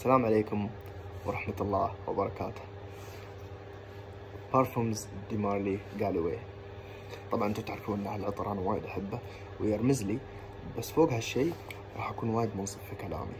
السلام عليكم ورحمة الله وبركاته. بارفومز دي مارلي غالوي. طبعا انتم تعرفون ان هالعطر انا وايد احبه ويرمز لي، بس فوق هالشي راح اكون وايد منصف في كلامي.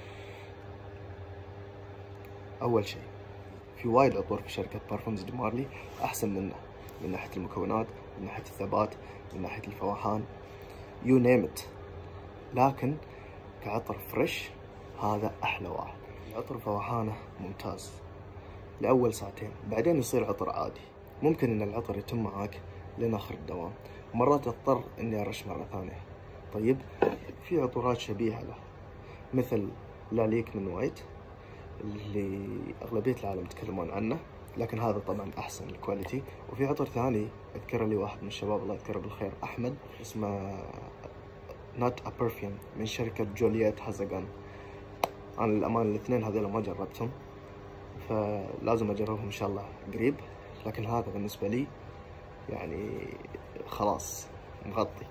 اول شيء، في وايد عطور في شركة بارفومز دي مارلي احسن منه، من ناحية المكونات، من ناحية الثبات، من ناحية الفواحان، يو نيم ات. لكن كعطر فريش هذا احلى واحد. العطر فواحانه ممتاز لأول ساعتين، بعدين يصير عطر عادي. ممكن ان العطر يتم معاك لين اخر الدوام، مرات اضطر اني ارش مرة ثانية. طيب، في عطورات شبيهة له مثل لاليك من وايت اللي اغلبية العالم يتكلمون عنه، لكن هذا طبعا احسن الكواليتي. وفي عطر ثاني اذكره لي واحد من الشباب الله يذكره بالخير، احمد، اسمه نوت ا برفيوم من شركة جولييت هازاغان. انا للامانة الاثنين هذول ما جربتهم، فلازم اجربهم ان شاء الله قريب، لكن هذا بالنسبة لي يعني خلاص مغطي.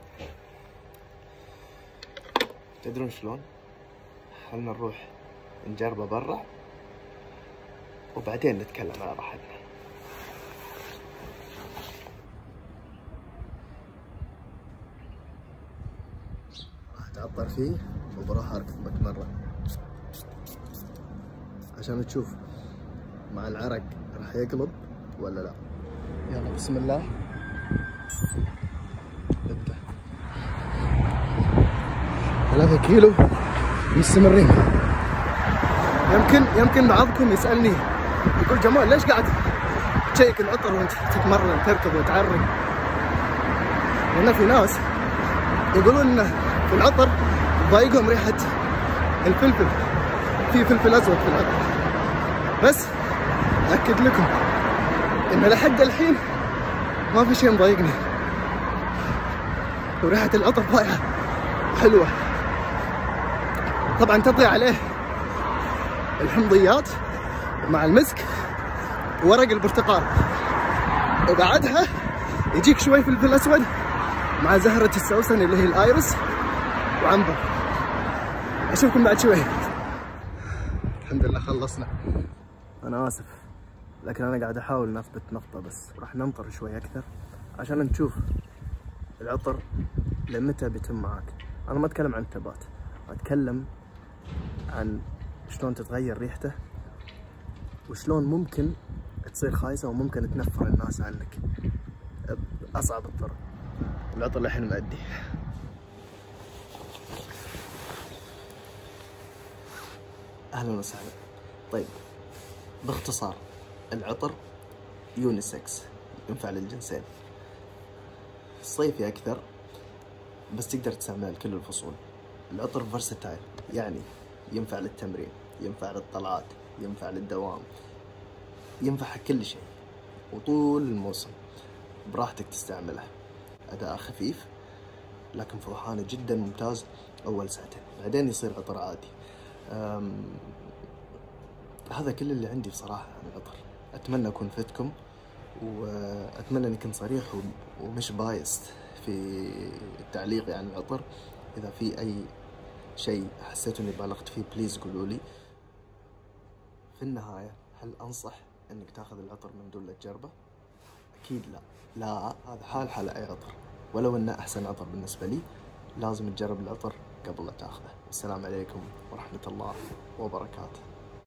تدرون شلون؟ خلنا نروح نجربه برا وبعدين نتكلم على راحتنا. راح اتعطر فيه وبروح اركضك مرة عشان تشوف مع العرق راح يقلب ولا لا. يلا بسم الله نبدأ. 3 كيلو مستمرين. يمكن بعضكم يسألني يقول جمال ليش قاعد تشيك العطر وانت تتمرن تركض وتعرق؟ لأن في ناس يقولون ان في العطر ضايقهم ريحة الفلفل، في فلفل اسود في العطر، بس أكد لكم إن لحد الحين ما في شيء مضايقني، وريحة العطر ضايعة حلوة. طبعا تطلع عليه الحمضيات مع المسك وورق البرتقال، وبعدها يجيك شوي فلفل أسود مع زهرة السوسن اللي هي الآيرس وعنبر. أشوفكم بعد شوي. الحمد لله خلصنا. أنا آسف، لكن أنا قاعد أحاول نثبت نقطة بس، راح ننطر شوي أكثر عشان نشوف العطر لمتى بيتم معاك. أنا ما أتكلم عن الثبات، أتكلم عن شلون تتغير ريحته وشلون ممكن تصير خايسة وممكن تنفر الناس عنك بأصعب الطرق. العطر الحين مأدي. أهلا وسهلا. طيب، باختصار العطر يونيسكس، ينفع للجنسين، صيفي أكثر بس تقدر تستعمله لكل الفصول. العطر فرستايل، يعني ينفع للتمرين، ينفع للطلعات، ينفع للدوام، ينفع حق كل شيء وطول الموسم براحتك تستعمله. أداء خفيف لكن فوحانه جدا ممتاز أول ساعتين، بعدين يصير عطر عادي. هذا كل اللي عندي بصراحة عن العطر. أتمنى أكون فدتكم، وأتمنى أني كنت صريح ومش بايست في التعليق عن العطر. إذا في أي شيء حسيتوا أني بالغت فيه بليز قولوا لي. في النهاية، هل أنصح أنك تاخذ العطر من دون لا تجربه؟ أكيد لا، هذا حال أي عطر، ولو أنه أحسن عطر بالنسبة لي لازم تجرب العطر قبل لا تاخذه. السلام عليكم ورحمة الله وبركاته.